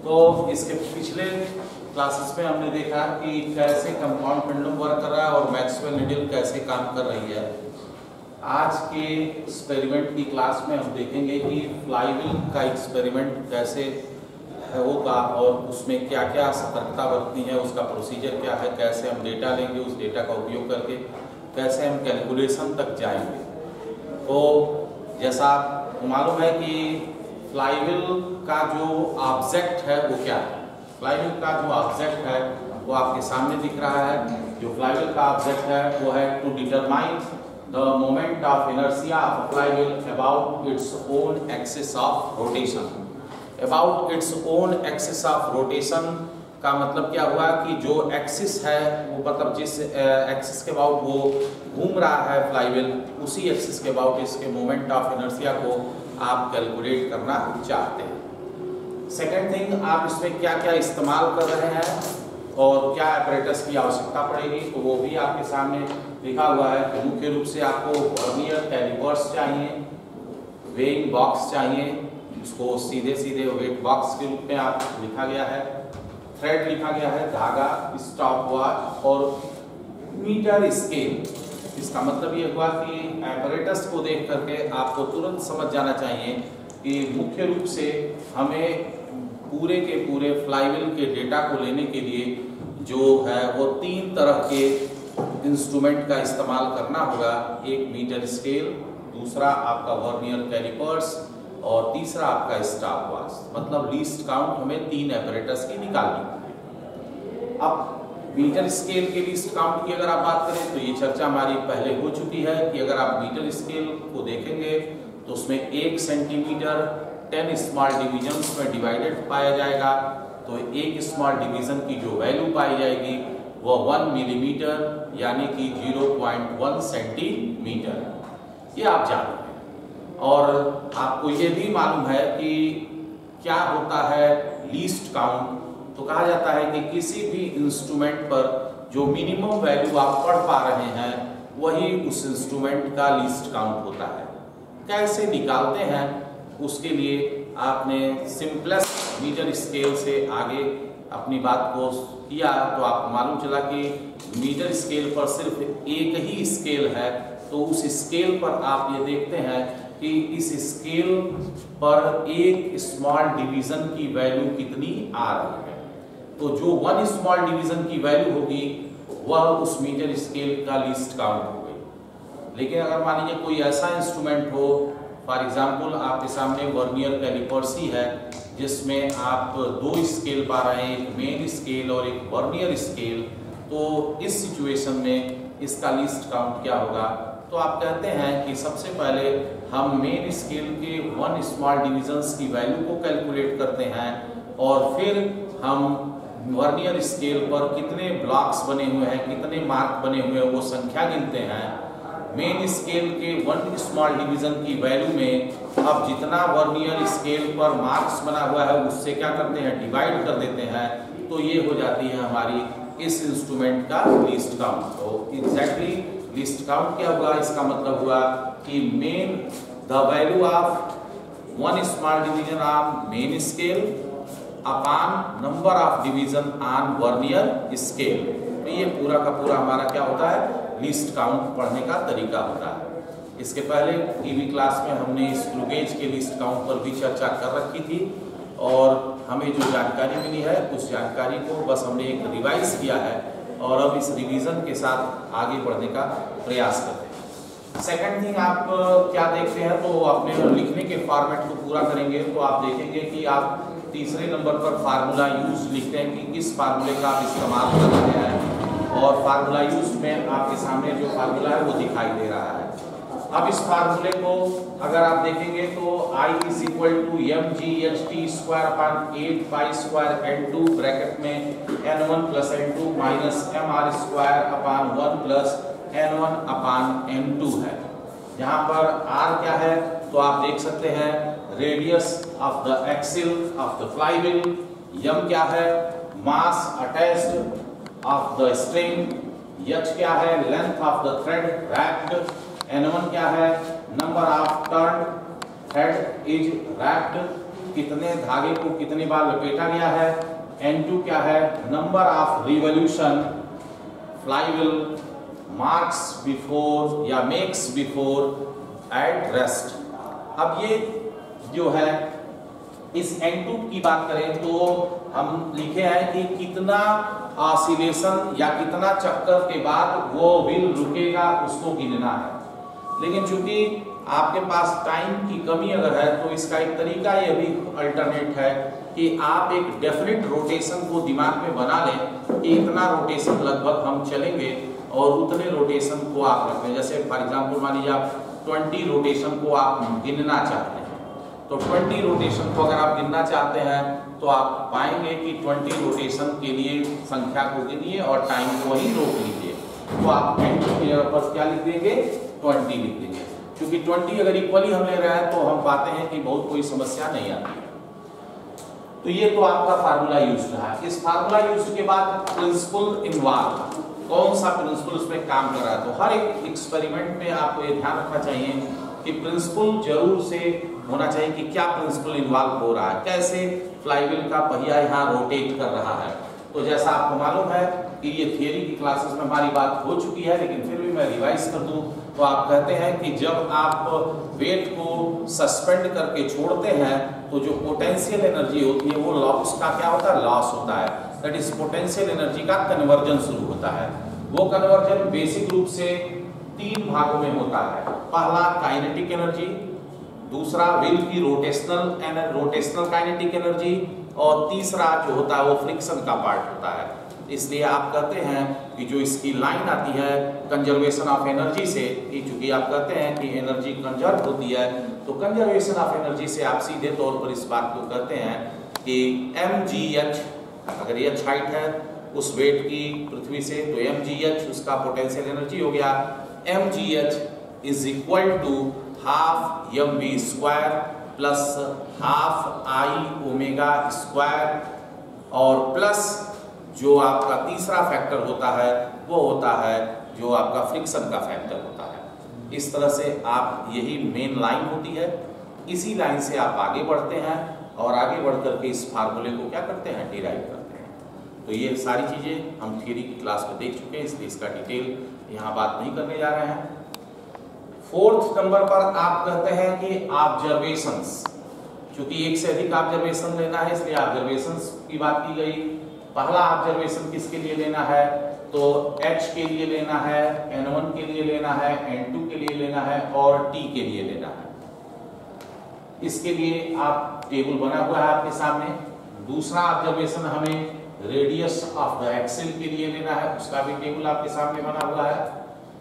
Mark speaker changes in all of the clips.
Speaker 1: तो इसके पिछले क्लासेस में हमने देखा कि कैसे कंपाउंड पेंडुलम वर्क कर रहा है और मैक्सवेल नीडल कैसे काम कर रही है। आज के एक्सपेरिमेंट की क्लास में हम देखेंगे कि फ्लाईव्हील का एक्सपेरिमेंट कैसे होगा और उसमें क्या क्या सतर्कता बरतनी है, उसका प्रोसीजर क्या है, कैसे हम डेटा लेंगे, उस डेटा का उपयोग करके कैसे हम कैलकुलेशन तक जाएंगे। तो जैसा आपको मालूम है कि फ्लाईव्हील का जो ऑब्जेक्ट है वो क्या है। फ्लाईव्हील का जो ऑब्जेक्ट है वो आपके सामने दिख रहा है। जो फ्लाईव्हील का ऑब्जेक्ट है वो है to determine the moment of inertia of flywheel about its own axis of rotation. About its own axis of rotation का मतलब क्या हुआ कि जो एक्सिस है वो मतलब जिस एक्सिस के अबाउट वो घूम रहा है फ्लाईव्हील, उसी एक्सिस के अबाउट इसके मोमेंट ऑफ इनर्शिया को आप कैलकुलेट करना चाहते हैं। सेकेंड थिंग, आप इसमें क्या क्या इस्तेमाल कर रहे हैं और क्या अपरेटस की आवश्यकता पड़ेगी, तो वो भी आपके सामने लिखा हुआ है। तो मुख्य रूप से आपको वर्नियर कैलिपर्स चाहिए, वेइंग बॉक्स चाहिए, उसको सीधे सीधे वेट बॉक्स के रूप में आप लिखा गया है। थ्रेड लिखा गया है, धागा, स्टॉप वॉच और मीटर स्केल। इसका मतलब ये हुआ कि apparatus को देख करके आपको तुरंत समझ जाना चाहिए कि मुख्य रूप से हमें पूरे के पूरे फ्लाईव्हील के डेटा को लेने के लिए जो है वो 3 तरह के इंस्ट्रूमेंट का इस्तेमाल करना होगा। एक मीटर स्केल, दूसरा आपका वर्नियर कैलिपर्स और तीसरा आपका स्टॉप वॉच। मतलब लीस्ट काउंट हमें 3 apparatus की निकालनी। अब मीटर स्केल के लीस्ट काउंट की अगर आप बात करें तो ये चर्चा हमारी पहले हो चुकी है कि अगर आप मीटर स्केल को देखेंगे तो उसमें 1 सेंटीमीटर 10 स्मॉल डिवीजन्स में डिवाइडेड पाया जाएगा। तो एक स्मॉल डिवीजन की जो वैल्यू पाई जाएगी वो 1 मिलीमीटर यानी कि 0.1 सेंटीमीटर। ये आप जानते हैं। और आपको ये भी मालूम है कि क्या होता है लीस्ट काउंट। तो कहा जाता है कि किसी भी इंस्ट्रूमेंट पर जो मिनिमम वैल्यू आप पढ़ पा रहे हैं वही उस इंस्ट्रूमेंट का लीस्ट काउंट होता है। कैसे निकालते हैं उसके लिए आपने सिंपलेस्ट मीटर स्केल से आगे अपनी बात को किया तो आपको मालूम चला कि मीटर स्केल पर सिर्फ एक ही स्केल है। तो उस स्केल पर आप ये देखते हैं कि इस स्केल पर एक स्मॉल डिवीजन की वैल्यू कितनी आ रही है। तो जो 1 स्मॉल डिवीजन की वैल्यू होगी वह उस मीटर स्केल का लीस्ट काउंट हो गई। लेकिन अगर मान लीजिए कोई ऐसा इंस्ट्रूमेंट हो, फॉर एग्जांपल आपके सामने वर्नियर कैलिपर्स ही है जिसमें आप 2 स्केल पा रहे हैं, एक मेन स्केल और एक वर्नियर स्केल। तो इस सिचुएशन में इसका लीस्ट काउंट क्या होगा? तो आप कहते हैं कि सबसे पहले हम मेन स्केल के 1 स्मॉल डिवीजन्स की वैल्यू को कैलकुलेट करते हैं और फिर हम वर्नियर स्केल पर कितने ब्लॉक्स बने हुए हैं, कितने मार्क बने हुए हैं वो संख्या गिनते हैं। मेन स्केल के 1 स्मॉल डिवीजन की वैल्यू में अब जितना वर्नियर स्केल पर मार्क्स बना हुआ है उससे क्या करते हैं, डिवाइड कर देते हैं। तो ये हो जाती है हमारी इस इंस्ट्रूमेंट का लीस्ट काउंट। तो एग्जैक्टली लीस्ट काउंट क्या हुआ? इसका मतलब हुआ कि main the value of 1 small division on main scale upon number of division on vernier scale. तो ये पूरा का पूरा हमारा क्या होता है, लीस्ट काउंट पढ़ने का तरीका होता है। इसके पहले टीवी क्लास में हमने स्क्रू गेज के लीस्ट काउंट पर भी चर्चा कर रखी थी और हमें जो जानकारी मिली है उस जानकारी को बस हमने एक रिवाइज किया है और अब इस रिवीजन के साथ आगे बढ़ने का प्रयास करते हैं। सेकंड थिंग, आप क्या देखते हैं तो अपने लिखने के फॉर्मेट को पूरा करेंगे तो आप देखेंगे कि आप तीसरे नंबर पर फार्मूला यूज लिखते हैं कि किस फार्मूले का आप इस्तेमाल कर रहे हैं और फार्मूला यूज में आपके सामने जो फार्मूला है वो दिखाई दे रहा है। अब इस फार्मूले को अगर आप देखेंगे तो I = mght² upon 8π² n2 bracket में n1 + n2 - mr² upon 1 + n1 upon n2 है। यहाँ पर r क्या है तो आप देख सकते हैं radius of the axle of the flywheel. m क्या है, mass attached of the string. h क्या है, length of the thread wrapped. n1 क्या है, number of turn thread is wrapped. कितने धागे को कितने बार लपेटा गया है, N2 क्या है, number of revolution flywheel marks before या मेक्स बिफोर एट रेस्ट। अब ये जो है इस N2 की बात करें तो हम लिखे हैं कि कितना ऑसिलेशन या कितना चक्कर के बाद वो व्हील रुकेगा उसको गिनना है। लेकिन चूंकि आपके पास टाइम की कमी अगर है तो इसका एक तरीका ये भी अल्टरनेट है कि आप एक डेफिनेट रोटेशन को दिमाग में बना लें कि इतना रोटेशन लगभग हम चलेंगे और उतने रोटेशन को आप रखें। जैसे फॉर एग्जांपल मान लीजिए आप 20 रोटेशन को आप गिनना चाहते हैं, तो 20 रोटेशन को अगर आप गिनना चाहते हैं तो आप पाएंगे कि 20 रोटेशन के लिए संख्या को गिनिए और टाइम को वहीं रोक लीजिए। तो आप N2 की जगह पर क्या लिख देंगे, 20 लिख देंगे। क्योंकि 20 अगर इक्वली हम ले रहे हैं तो हम पाते हैं कि बहुत कोई समस्या नहीं आती। तो ये तो आपका फार्मूला यूज रहा है। इस फार्मूला यूज के बाद प्रिंसिपल इन्वॉल्व, कौन सा प्रिंसिपल उसमें काम कर रहा है। तो हर एक एक्सपेरिमेंट में आपको ये ध्यान रखना चाहिए कि प्रिंसिपल जरूर से होना चाहिए कि क्या प्रिंसिपल इन्वॉल्व हो रहा है, कैसे फ्लाईव्हील का पहिया यहाँ रोटेट कर रहा है। तो जैसा आपको मालूम है कि ये थियरी की क्लासेस में हमारी बात हो चुकी है, लेकिन फिर भी मैं रिवाइज कर दूं तो आप कहते हैं कि जब आप वेट को सस्पेंड करके छोड़ते हैं तो जो पोटेंशियल एनर्जी होती है वो लॉस का क्या होता है, लॉस होता है। दैट इज पोटेंशियल एनर्जी का कन्वर्जन शुरू होता है। वो कन्वर्जन बेसिक रूप से 3 भागों में होता है। पहला काइनेटिक एनर्जी, दूसरा व्हील की रोटेशनल काइनेटिक एनर्जी, और तीसरा जो होता है वो फ्रिक्शन का पार्ट होता है। इसलिए आप कहते हैं कि जो इसकी लाइन आती है कंजर्वेशन ऑफ एनर्जी से, चूंकि आप कहते हैं कि एनर्जी कंजर्व होती है, तो कंजर्वेशन ऑफ एनर्जी से आप सीधे तौर पर इस बात को कहते हैं कि mgh, अगर ये हाइट है उस वेट की पृथ्वी से, तो mgh उसका पोटेंशियल एनर्जी हो गया। mgh is equal to half mv square plus half I omega square, और प्लस जो आपका तीसरा फैक्टर होता है वो होता है जो आपका फ्रिक्शन का फैक्टर होता है। इस तरह से आप, यही मेन लाइन होती है, इसी लाइन से आप आगे बढ़ते हैं और आगे बढ़ करके इस फार्मूले को क्या करते हैं, डिराइव करते हैं। तो ये सारी चीजें हम थियरी की क्लास में देख चुके हैं, इसलिए इसका डिटेल यहाँ बात नहीं करने जा रहे हैं। 4th नंबर पर आप कहते हैं कि ऑब्जर्वेशंस, क्योंकि एक से अधिक ऑब्जर्वेशन लेना है इसलिए ऑब्जर्वेशंस की बात की गई। पहला ऑब्जर्वेशन किसके लिए लेना है, तो H के लिए लेना है, N1 के लिए लेना है, N2 के लिए लेना है और T के लिए लेना है। इसके लिए आप टेबल बना हुआ है आपके सामने। दूसरा ऑब्जर्वेशन हमें रेडियस ऑफ द एक्सेल के लिए लेना है, उसका भी टेबल आपके सामने बना हुआ है।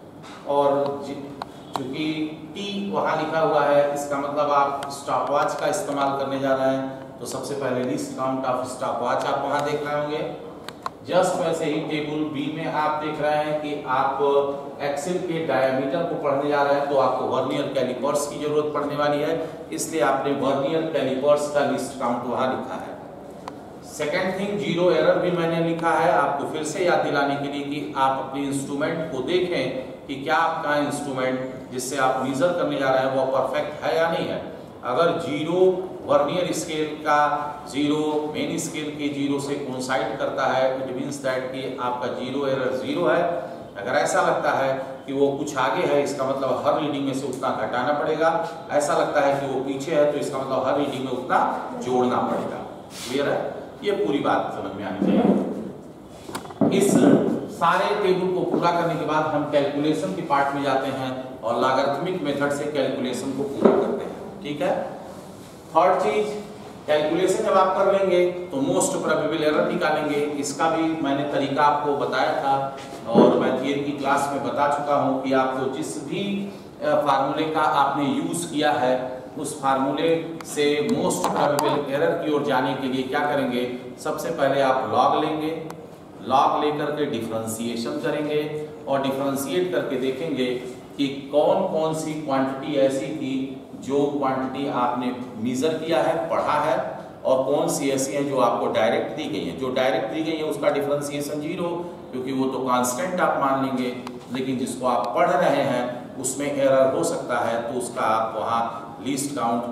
Speaker 1: और चूंकि T वहां लिखा हुआ है, इसका मतलब आप स्टॉपवॉच का इस्तेमाल करने जा रहे हैं, तो सबसे पहले लीस्ट काउंट ऑफ स्टॉपवॉच आप वहां देख रहे होंगे। जस्ट वैसे ही टेबल बी में आप देख रहे हैं कि आप एक्सेल के डायमीटर को पढ़ने जा रहे हैं, तो आपको वर्नियर कैलिपर्स की जरूरत पड़ने वाली है, इसलिए आपने वर्नियर कैलिपर्स का लिस्ट काउंट वहां लिखा है। सेकेंड थिंग, जीरो एरर भी मैंने लिखा है आपको फिर से याद दिलाने के लिए कि आप अपने इंस्ट्रूमेंट को देखें कि क्या आपका इंस्ट्रूमेंट जिससे आप मेजर करने जा रहे हैं वो परफेक्ट है या नहीं है। अगर जीरो वर्नियर स्केल का जीरो मेन स्केल के जीरो से कोइंसाइड करता है, इट मींस दैट कि आपका जीरो एरर जीरो है। अगर ऐसा लगता है कि वो कुछ आगे है, इसका मतलब हर रीडिंग में से उतना घटाना पड़ेगा। ऐसा लगता है कि वो पीछे है, तो इसका मतलब हर रीडिंग में उतना जोड़ना पड़ेगा। क्लियर है, ये पूरी बात समझ में आनी चाहिए। इस सारे टेबल को पूरा करने के बाद हम कैलकुलेशन के पार्ट में जाते हैं और लॉगरिथमिक मेथड से कैलकुलेशन को पूरा करते हैं। ठीक है, थर्ड चीज, कैलकुलेशन जब आप कर लेंगे तो मोस्ट प्रोबेबल एरर निकालेंगे। इसका भी मैंने तरीका आपको बताया था और मैं थियरी की क्लास में बता चुका हूं कि आपको जिस भी फार्मूले का आपने यूज किया है उस फार्मूले से मोस्ट प्रोबेबल एरर की ओर जाने के लिए क्या करेंगे, सबसे पहले आप लॉग लेंगे, लॉग लेकर के डिफरेंशिएशन करेंगे और डिफरेंशिएट करके देखेंगे कि कौन कौन सी क्वांटिटी ऐसी थी जो क्वांटिटी आपने मेजर किया है, पढ़ा है, और कौन सी ऐसी हैं जो आपको डायरेक्ट दी गई हैं। जो डायरेक्ट दी गई है उसका डिफरेंशिएशन जीरो, क्योंकि वो तो कांस्टेंट आप मान लेंगे, लेकिन जिसको आप पढ़ रहे हैं उसमें एरर हो सकता है, तो उसका आप वहाँ लीस्ट काउंट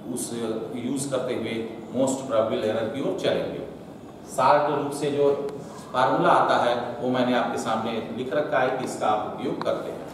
Speaker 1: उस यूज़ करते हुए मोस्ट प्रोबेबल एरर की ओर चलेंगे। शार्ट रूप से जो फार्मूला आता है वो मैंने आपके सामने लिख रखा है कि इसका आप उपयोग करते हैं।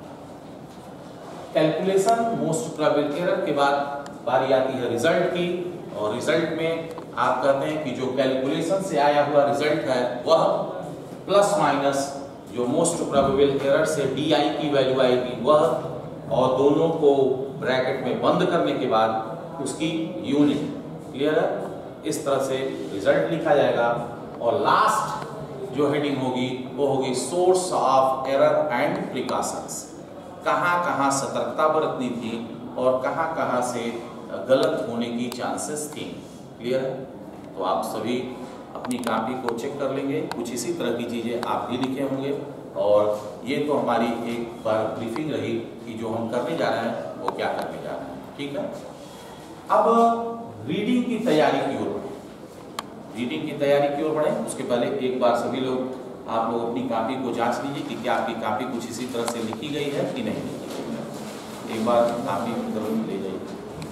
Speaker 1: कैलकुलेशन मोस्ट प्रोबेबल एरर के बाद बारी आती है रिजल्ट की, और रिजल्ट में आप कहते हैं कि जो कैलकुलेशन से आया हुआ रिजल्ट है वह प्लस माइनस जो मोस्ट प्रोबेबल एरर से DI की वैल्यू आएगी वह, और दोनों को ब्रैकेट में बंद करने के बाद उसकी यूनिट। क्लियर है? इस तरह से रिजल्ट लिखा जाएगा। और लास्ट जो हेडिंग होगी वो होगी source of error and precautions. कहाँ कहाँ सतर्कता बरतनी थी और कहाँ कहाँ से गलत होने की चांसेस थी। क्लियर है? तो आप सभी अपनी कॉपी को चेक कर लेंगे, कुछ इसी तरह की चीज़ें आप भी लिखे होंगे। और ये तो हमारी एक बार ब्रीफिंग रही कि जो हम करने जा रहे हैं वो क्या करने जा रहे हैं। ठीक है? अब रीडिंग की तैयारी की ओर बढ़े। रीडिंग की तैयारी की ओर बढ़े उसके पहले एक बार सभी लोग आप लोग अपनी कॉपी को जांच लीजिए कि क्या आपकी कॉपी कुछ इसी तरह से लिखी गई है कि नहीं लिखी गई है। एक बार कॉपी की तरफ ले जाइए।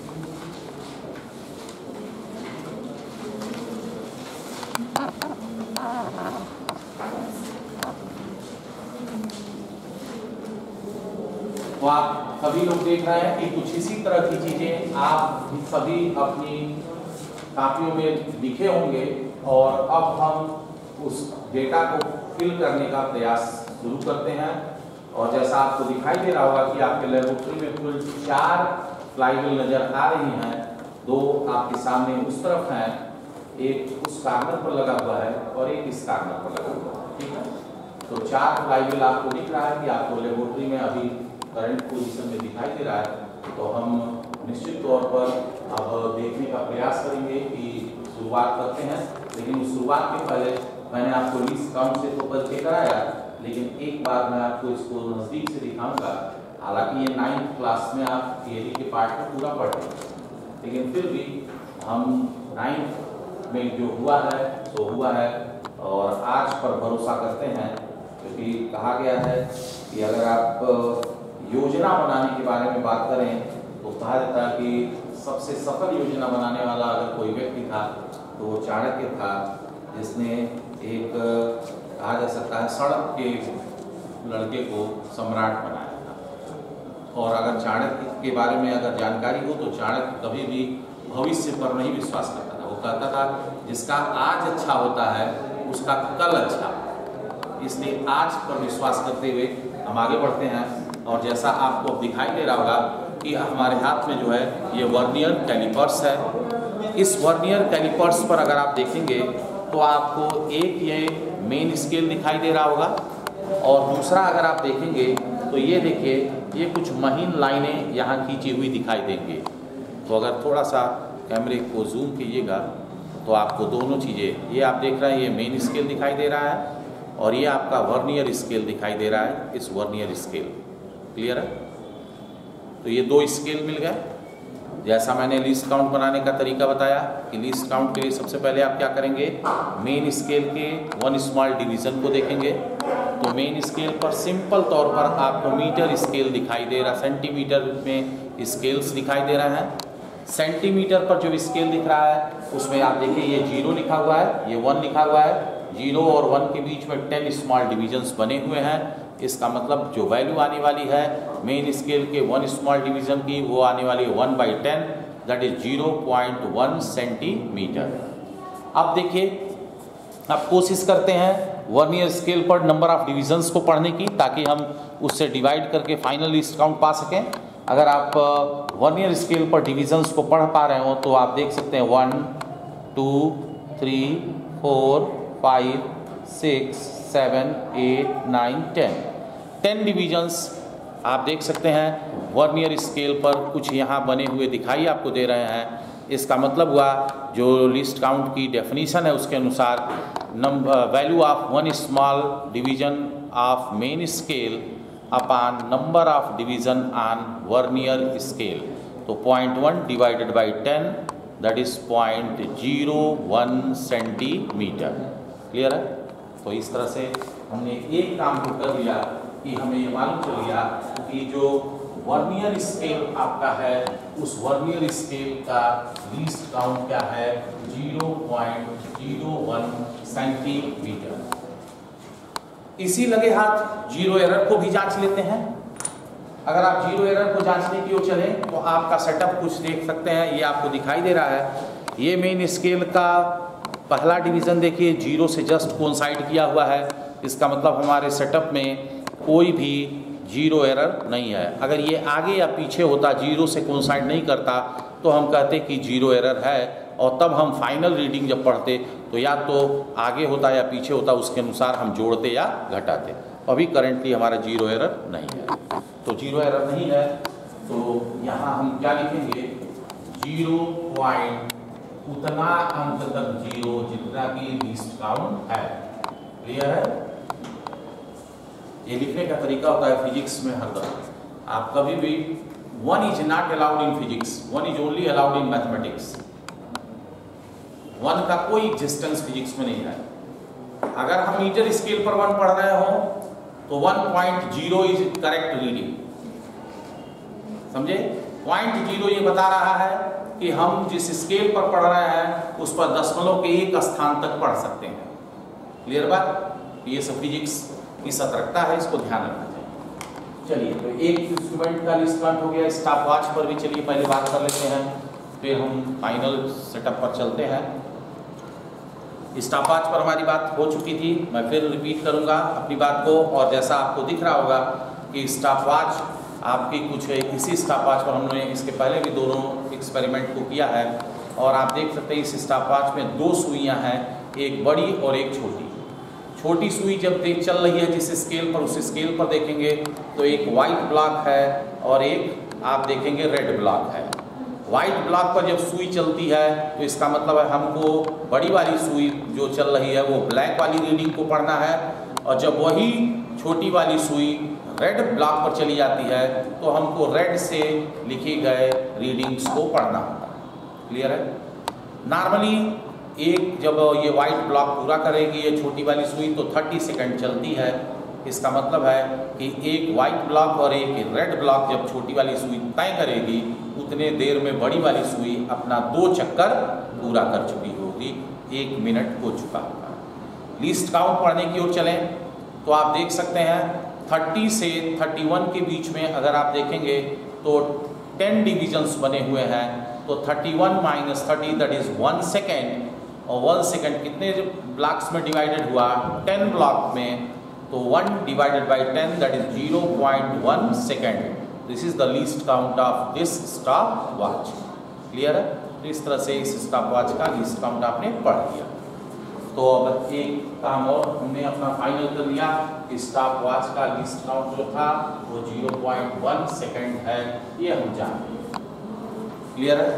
Speaker 1: तो आप सभी लोग देख रहे हैं कि कुछ इसी तरह की चीजें आप सभी अपनी कॉपियों में लिखे होंगे। और अब हम उस डेटा को फिल करने का प्रयास शुरू करते हैं। और जैसा आपको दिखाई दे रहा होगा कि आपके लेबोरेटरी में कुल 4 फ्लाईव्हील नजर आ रही हैं। 2 आपके सामने उस तरफ हैं, एक उस कार्नर पर लगा हुआ है और एक इस कार्नर पर लगा हुआ है। ठीक है? तो 4 फ्लाईव्हील आपको दिख रहा है कि आपको लेबोरेटरी में अभी करंट पोजीशन में दिखाई दे रहा है। तो हम निश्चित तौर पर अब देखने का प्रयास करेंगे कि शुरुआत करते हैं। लेकिन उस शुरुआत के पहले मैंने आपको लीस्ट काउंट से तो परिचय कराया, लेकिन एक बार मैं आपको इसको नज़दीक से दिखाऊंगा। हालांकि ये 9th क्लास में आप थियरी के पार्ट को पूरा पढ़ रहे हैं, लेकिन फिर भी हम 9th में जो हुआ है सो हुआ है और आज पर भरोसा करते हैं। क्योंकि कहा गया है कि अगर आप योजना बनाने के बारे में बात करें तो कहा जाता है कि सबसे सफल योजना बनाने वाला अगर कोई व्यक्ति था तो वो चाणक्य था, जिसने एक कहा जा सकता है सड़क के लड़के को सम्राट बनाया था। और अगर चाणक्य के बारे में अगर जानकारी हो तो चाणक्य कभी भी भविष्य पर नहीं विश्वास करता था। वो कहता था जिसका आज अच्छा होता है उसका कल अच्छा। इसलिए आज पर विश्वास करते हुए हम आगे बढ़ते हैं। और जैसा आपको दिखाई दे रहा होगा कि हमारे हाथ में जो है ये वर्नियर कैलिपर्स है। इस वर्नियर कैलिपर्स पर अगर आप देखेंगे तो आपको एक ये मेन स्केल दिखाई दे रहा होगा, और दूसरा अगर आप देखेंगे तो ये देखिए ये कुछ महीन लाइनें यहाँ खींची हुई दिखाई देंगे। तो अगर थोड़ा सा कैमरे को जूम कीजिएगा तो आपको दोनों चीज़ें, ये आप देख रहे हैं ये मेन स्केल दिखाई दे रहा है और ये आपका वर्नियर स्केल दिखाई दे रहा है, इस वर्नियर स्केल। क्लियर है? तो ये 2 स्केल मिल गए। जैसा मैंने लीस्ट काउंट बनाने का तरीका बताया कि लीस्ट काउंट के लिए सबसे पहले आप क्या करेंगे, मेन स्केल के 1 स्मॉल डिवीज़न को देखेंगे। तो मेन स्केल पर सिंपल तौर पर आपको मीटर स्केल दिखाई दे रहा, सेंटीमीटर में स्केल्स दिखाई दे रहे हैं। सेंटीमीटर पर जो स्केल दिख रहा है उसमें आप देखिए ये 0 लिखा हुआ है, ये 1 लिखा हुआ है। 0 और 1 के बीच में 10 स्मॉल डिवीजन्स बने हुए हैं। इसका मतलब जो वैल्यू आने वाली है मेन स्केल के 1 स्मॉल डिवीजन की वो आने वाली है 1/10, दैट इज 0.1 सेंटीमीटर। अब देखिए, अब कोशिश करते हैं वर्नियर स्केल पर नंबर ऑफ डिवीजन्स को पढ़ने की, ताकि हम उससे डिवाइड करके फाइनल लीस्ट काउंट पा सकें। अगर आप वर्नियर स्केल पर डिवीजन्स को पढ़ पा रहे हो तो आप देख सकते हैं 1 2 3 4 5 6 7 8 9 10 डिवीजन्स आप देख सकते हैं वर्नियर स्केल पर कुछ यहाँ बने हुए दिखाई आपको दे रहे हैं। इसका मतलब हुआ जो लिस्ट काउंट की डेफिनीशन है उसके अनुसार value of 1 small division of main scale upon number of division on vernier scale. तो 0.1 divided by 10 that is 0.01 centimeter. Clear है? तो इस तरह से हमने एक काम को कर लिया कि हमें ये मालूम चल गया कि जो वर्नियर स्केल आपका है, उस वर्नियर स्केल का लीस्ट काउंट क्या है? 0.01 सेंटीमीटर। इसी लगे हाथ जीरो एरर को भी जांच लेते हैं। अगर आप जीरो एरर को जांचने की ओर चले तो आपका सेटअप कुछ देख सकते हैं, ये आपको दिखाई दे रहा है। ये मेन स्केल का पहला डिवीज़न देखिए, जीरो से जस्ट कोइंसाइड किया हुआ है। इसका मतलब हमारे सेटअप में कोई भी जीरो एरर नहीं है। अगर ये आगे या पीछे होता, जीरो से कोइंसाइड नहीं करता, तो हम कहते कि जीरो एरर है, और तब हम फाइनल रीडिंग जब पढ़ते तो या तो आगे होता या पीछे होता, उसके अनुसार हम जोड़ते या घटाते। अभी करेंटली हमारा जीरो एरर नहीं है, तो जीरो एरर नहीं है, तो यहाँ हम क्या लिखेंगे? 0 पॉइंट उतना अंक तक जीरो जितना कि लीस्ट काउंट है। क्लियर है? ये लिखने का तरीका होता है फिजिक्स में हरदम। आप कभी भी 1 is not allowed in physics, 1 is only allowed in mathematics. 1 का कोई एग्जिस्टेंस फिजिक्स में नहीं है। अगर हम मीटर स्केल पर 1 पढ़ रहे हो तो 1.0 इज करेक्ट रीडिंग। समझे? 0.0 ये बता रहा है कि हम जिस स्केल पर पढ़ रहे हैं उस पर दशमलव के एक स्थान तक पढ़ सकते हैं। क्लियर बात? ये सब फिजिक्स की सतर्कता है, इसको ध्यान रखना चाहिए। चलिए, तो एक इंस्ट्रूमेंट का लिस्ट काउंट हो गया। स्टॉप वॉच पर भी चलिए पहले बात कर लेते हैं, फिर हम फाइनल सेटअप पर चलते हैं। स्टॉप वॉच पर हमारी बात हो चुकी थी, मैं फिर रिपीट करूंगा अपनी बात को। और जैसा आपको दिख रहा होगा कि स्टॉप वॉच आपकी कुछ है, इसी स्टॉप वॉच पर हमने इसके पहले भी दोनों एक्सपेरिमेंट को किया है, और आप देख सकते हैं इस स्टॉप वॉच में 2 सुइयां हैं, एक बड़ी और एक छोटी। छोटी सुई जब चल रही है जिस स्केल पर, उस स्केल पर देखेंगे तो एक वाइट ब्लॉक है और एक आप देखेंगे रेड ब्लॉक है। वाइट ब्लॉक पर जब सुई चलती है तो इसका मतलब है हमको बड़ी वाली सुई जो चल रही है वो ब्लैक वाली रीडिंग को पढ़ना है, और जब वही छोटी वाली सुई रेड ब्लॉक पर चली जाती है तो हमको रेड से लिखे गए रीडिंग्स को पढ़ना होता है। क्लियर है? नॉर्मली एक जब ये वाइट ब्लॉक पूरा करेगी ये छोटी वाली सुई तो 30 सेकंड चलती है। इसका मतलब है कि एक वाइट ब्लॉक और एक रेड ब्लॉक जब छोटी वाली सुई तय करेगी उतने देर में बड़ी वाली सुई अपना 2 चक्कर पूरा कर चुकी होगी, 1 मिनट हो चुका होगा। लीस्ट काउंट पढ़ने की ओर चलें तो आप देख सकते हैं 30 से 31 के बीच में अगर आप देखेंगे तो 10 डिविजन्स बने हुए हैं। तो 31 - 30 दैट इज 1 सेकेंड, और 1 सेकेंड कितने ब्लॉक्स में डिवाइडेड हुआ? 10 ब्लॉक में, तो 1 divided by 10 that is 0.1 second. This is the least count of this stopwatch. Clear है? तो इस तरह से इस स्टॉप वॉच का लीस्ट काउंट आपने पढ़ लिया। तो अब एक काम और हमने अपना फाइनल कर लिया, स्टॉप वॉच का लीस्ट काउंट जो था वो 0.1 सेकेंड है, ये हम जान गए। क्लियर है?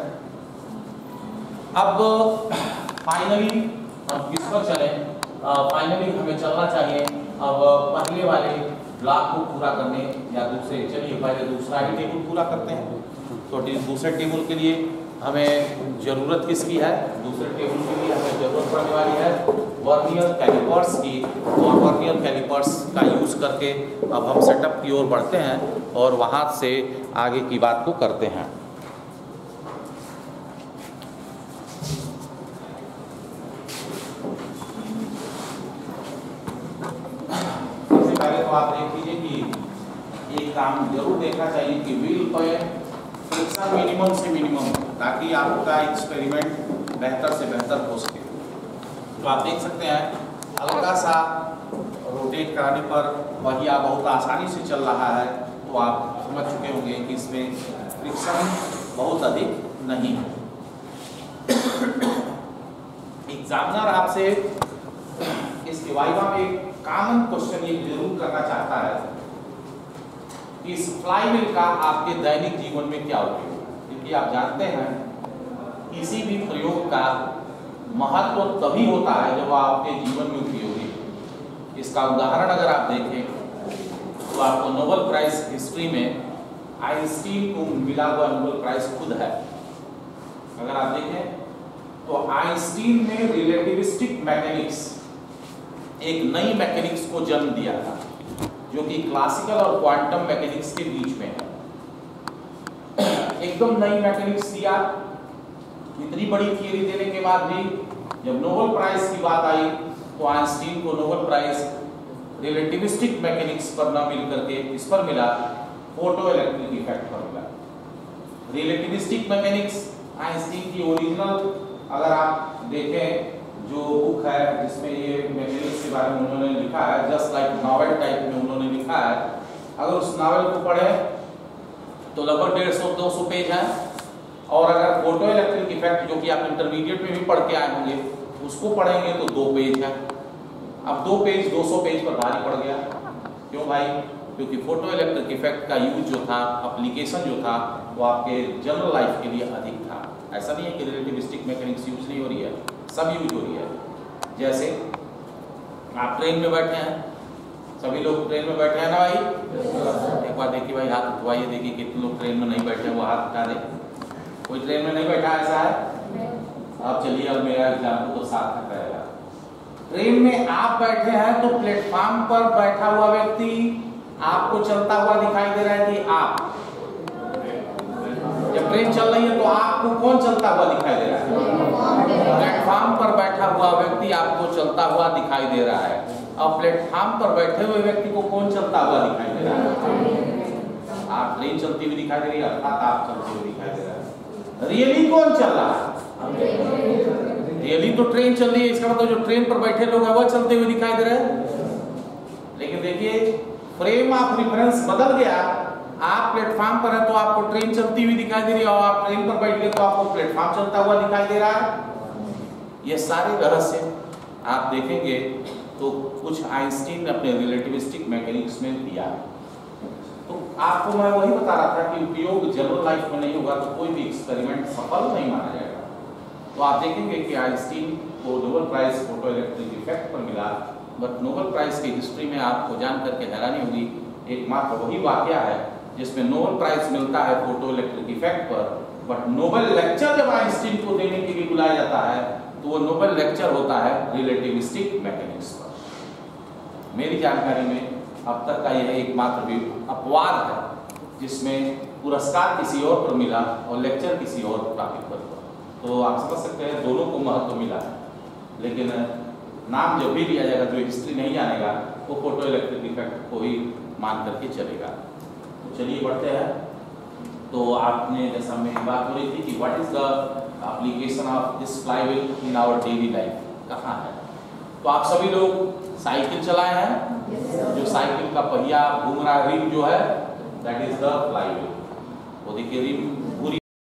Speaker 1: अब फाइनली हम किस पर चलें? फाइनली हमें चलना चाहिए अब पहले वाले ब्लॉक को पूरा करने या दूसरे। चलिए पहले दूसरा ही टेबल पूरा करते हैं। तो दूसरे टेबल के लिए हमें ज़रूरत किसकी है? दूसरे टेबल के लिए हमें ज़रूरत पड़ने वाली है वर्नियर कैलिपर्स की, और वर्नियर कैलिपर्स का यूज़ करके अब हम सेटअप की ओर बढ़ते हैं और वहाँ से आगे की बात को करते हैं। सबसे पहले तो आप देख लीजिए कि एक काम जरूर देखना चाहिए कि व्हील पर फ्रिक्शन मिनिमम से मिनिमम, ताकि आपका एक्सपेरिमेंट बेहतर से बेहतर हो सके। तो आप देख सकते हैं हल्का सा रोटेट कराने पर पहिया बहुत आसानी से चल रहा है, तो आप समझ चुके होंगे कि इसमें फ्रिक्शन बहुत अधिक नहीं है। एग्जामिनर आपसे इस वाइवा में एक कॉमन क्वेश्चन ये जरूर करना चाहता है कि इस फ्लाईव्हील का आपके दैनिक जीवन में क्या उपयोग है, क्योंकि आप जानते हैं किसी भी प्रयोग का महत्व तभी होता है जब आपके जीवन में उपयोगी है। इसका उदाहरण अगर आप देखें तो आपको नोबेल प्राइज हिस्ट्री में आइंस्टीन को मिला हुआ नोबेल प्राइज खुद है। अगर आप देखें तो आइंस्टीन ने रिलेटिविस्टिक मैकेनिक्स, एक नई मैकेनिक्स को जन्म दिया था जो कि क्लासिकल और क्वांटम मैकेनिक्स के बीच में है। एकदम नई मैकेनिक्स दिया। इतनी बड़ी थियरी देने के बाद भी जब नोबेल प्राइज की बात आई तो आइंस्टीन को नोबेल प्राइज रिलेटिविस्टिक मैकेनिक्स पर न मिल करके इस पर मिला, फोटो इलेक्ट्रिक इफेक्ट पर मिला। रिलेटिविस्टिक मैकेनिक्स आइंस्टीन की ओरिजिनल अगर आप देखें जो बुक है जिसमें ये मैकेनिक्स के बारे में उन्होंने लिखा है, जस्ट लाइक नॉवेल टाइप में उन्होंने लिखा है, अगर उस नॉवेल को पढ़े तो लगभग 150-200 पेज है। और अगर फोटो इलेक्ट्रिक इफेक्ट जो कि आप इंटरमीडिएट में भी पढ़ के आए होंगे उसको पढ़ेंगे तो 2 पेज है। अब 2 पेज 200 पेज पर भारी पड़ गया। क्यों भाई? क्योंकि फोटो इलेक्ट्रिक इफेक्ट का यूज जो था, एप्लीकेशन जो था, वो आपके जनरल लाइफ के लिए अधिक था। ऐसा नहीं है कि रिलेटिविस्टिक मैकेनिक्स यूज नहीं हो रही है, सब यूज हो रही है। जैसे आप ट्रेन में बैठे हैं, सभी लोग ट्रेन में बैठे हैं ना भाई? एक बार देखिए भाई, हाथ उठवाइए, देखिए कितने लोग ट्रेन में नहीं बैठे हैं, वो हाथ उठा दे। कोई ट्रेन में नहीं बैठा ऐसा है? अब चलिए, अब मेरा एग्जाम्पल तो साथ में रहेगा। ट्रेन में आप बैठे हैं तो प्लेटफॉर्म पर बैठा हुआ व्यक्ति आपको चलता हुआ दिखाई दे रहा है कि आप, जब ट्रेन चल रही है तो आपको कौन चलता हुआ दिखाई दे रहा है? प्लेटफॉर्म पर बैठा हुआ व्यक्ति आपको चलता हुआ दिखाई दे रहा है। अब प्लेटफॉर्म पर बैठे हुए व्यक्ति को कौन चलता हुआ दिखाई दे रहा है? आप ट्रेन चलती हुई दिखाई दे रही है, अर्थात आप चलते हुए दिखाई दे रहा है। रियली कौन चल रहा है? रियली तो ट्रेन चल रही है, इसका मतलब जो ट्रेन पर बैठे लोग हैं वह चलते हुए दिखाई दे रहे हैं। लेकिन देखिए, फ्रेम ऑफ रेफरेंस बदल गया। आप प्लेटफॉर्म पर है तो आपको ट्रेन चलती हुई दिखाई दे रही है, और आप ट्रेन पर बैठ गए तो आपको प्लेटफॉर्म चलता हुआ दिखाई दे रहा है। ये सारे रहस्य आप देखेंगे तो कुछ आइंस्टीन ने अपने रिलेटिविस्टिक मैकेनिक्स में दिया है। तो आपको मैं वही बता रहा था कि उपयोग जनरल लाइफ में नहीं होगा तो कोई भी एक्सपेरिमेंट सफल नहीं माना जाएगा। तो आप देखेंगे कि आइंस्टीन को Nobel prize photo electric effect पर मिला, बट नोबेल प्राइज की हिस्ट्री में आपको जान करके हैरानी होगी, एकमात्र वही वाकया है जिसमें नोबेल प्राइज मिलता है फोटो इलेक्ट्रिक इफेक्ट पर, बट नोबेल लेक्चर जब आइंस्टीन को देने के लिए बुलाया जाता है तो वो नोबेल लेक्चर होता है रिलेटिविस्टिक मैकेनिक्स पर। मेरी जानकारी में अब तक का यह एकमात्र भी अपवाद है जिसमें पुरस्कार किसी और पर मिला और लेक्चर किसी और टॉपिक पर। तो आप समझ सकते हैं दोनों को महत्व मिला है, लेकिन नाम जब भी लिया जाएगा जो हिस्ट्री नहीं जानेगा वो फोटो इलेक्ट्रिक इफेक्ट को ही मान करके चलेगा। तो चलिए बढ़ते हैं। तो आपने जैसा मेरी बात हो रही थी कि what is the application of this flywheel in our daily life, कहाँ है? तो आप सभी लोग साइकिल चलाए हैं, जो साइकिल का पहिया घूम रहा रिम जो है दैट इज द फ्लाईव्हील। वो देखिए रिम पूरी